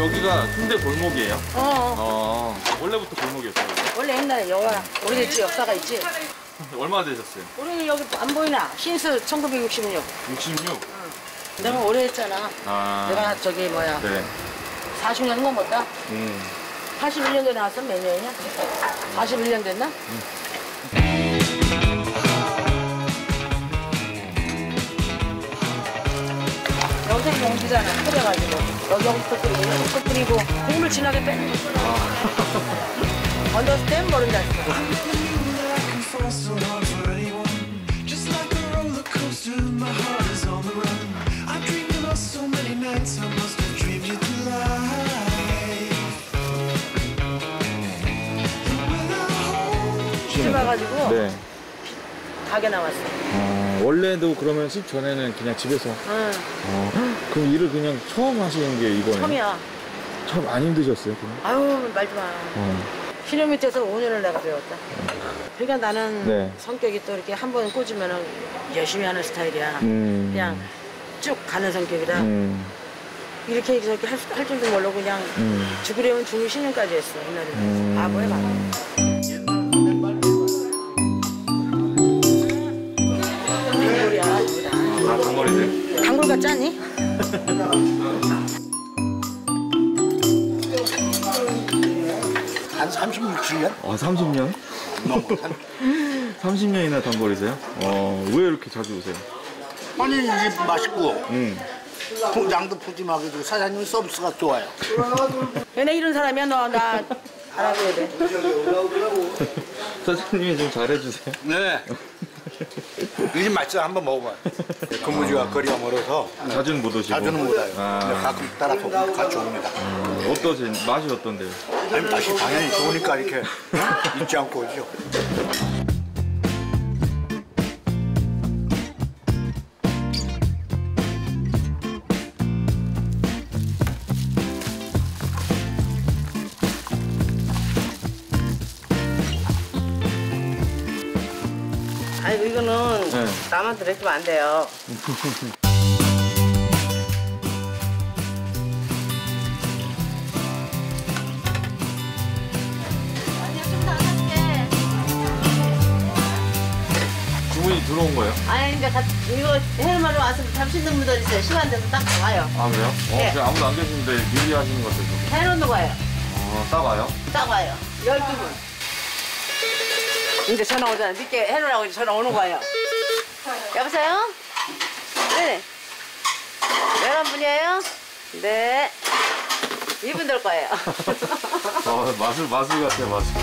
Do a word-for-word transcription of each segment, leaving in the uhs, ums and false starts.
여기가 순대 골목이에요? 어, 어. 어. 원래부터 골목이었어요? 원래 옛날에 여기가 오래됐지, 역사가 있지. 얼마나 되셨어요? 우리 여기 안 보이나? 신스 천구백육십육. 육십육? 응. 내가 오래 했잖아. 아. 내가 저기 뭐야. 네. 사십 년 넘었다. 음. 팔십일 년도에 나왔어? 몇 년이냐? 사십일 년 됐나? 음. 여기서 용기잖아. 끓여가지고. 여기 여기부터 끓이고, 여기부터 끓이고, 국물 진하게 빼는 거. 아. 언더스탠? 모른다. 집 와가지고 네. 가게 나왔어. 어, 원래도 그러면 집 전에는 그냥 집에서? 응. 어, 그럼 일을 그냥 처음 하시는 게 이거예요? 처음이야. 처음 안 힘드셨어요? 그럼? 아유, 말도 마. 어. 신혼 밑에서 오 년을 내가 배웠다. 그러니까 나는 네. 성격이 또 이렇게 한 번 꽂으면 열심히 하는 스타일이야. 음. 그냥 쭉 가는 성격이라. 음. 이렇게 저렇게 할, 할 줄도 모르고 그냥 음. 죽으려면 중십 년까지 했어, 옛날에. 음. 바보야, 바보. 단골이야, 아, 단골이세요? 단골 같지 않니? 한 삼십육, 칠 년? 아, 삼십 년? 삼십 년이나 단골이세요? 어, 왜 이렇게 자주 오세요? 아니, 이게 맛있고, 음. 양도 푸짐하게 주고, 사장님 서비스가 좋아요. 얘네 이런 사람이야, 너, 나 알아줘야 돼. 사장님이 좀 잘해주세요. 네. 이 집 맛있어. 한번 먹어봐요. 근무지가 거리가 멀어서. 자주는 못 오시고? 자주는 못 와요. 아. 가끔 따라서 같이 옵니다. 음, 어떠세요? 맛이 어떤데요? 아니, 맛이 당연히 좋으니까 이렇게 잊지 않고 오죠. 아이고, 이거는 네. 나만 들으시면 안 돼요. 주문이 들어온 거예요? 아니, 이제 같이, 이거 해마로 와서 잡수는 분들 있어요. 시간 돼서 딱 와요. 아, 그래요? 어, 네. 그냥 아무도 안 계시는데 미리 하시는 것 같아서. 해놓는 거예요. 어, 딱 와요? 딱 와요. 열두 분. 이제 전화 오잖아. 늦게 해놓으라고 이제 전화 오는 거예요. 여보세요? 네. 열한 분이에요? 네. 이분 될 거예요. 어, 마술, 마술 같아요, 마술.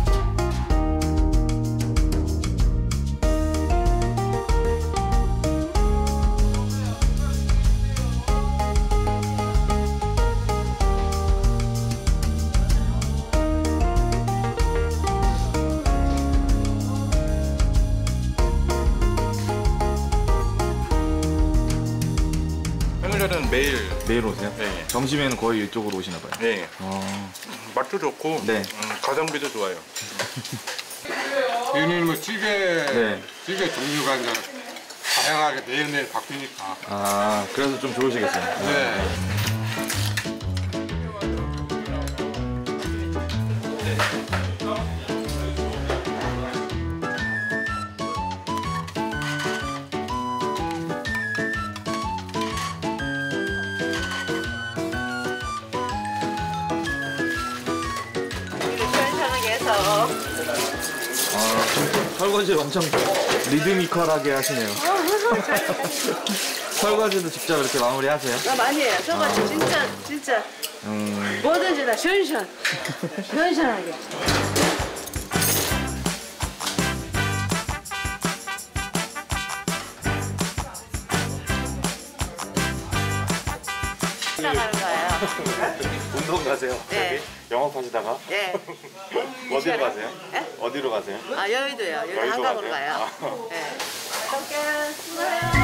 평일에는 매일 매일 오세요? 네. 점심에는 거의 이쪽으로 오시나 봐요. 네. 어. 맛도 좋고 네. 음, 가성비도 좋아요. 여기는 뭐 찌개, 네. 찌개 종류가 이제 다양하게 매일매일 바뀌니까. 아, 그래서 좀 좋으시겠어요. 네. 아, 설거지를 엄청 리드미컬하게 하시네요. 설거지도 직접 이렇게 마무리하세요? 나 많이 해요. 설거지 아. 진짜 진짜 음. 뭐든지 다 시원시원 시원시원하게. 나가는 거예요. 운동 가세요? 네. 여기? 영업하시다가? 네. 어디로 가세요? 네? 어디로 가세요? 아, 여의도요. 여의도 한강으로 가요. 아. 네. 갈게요. 수고해요.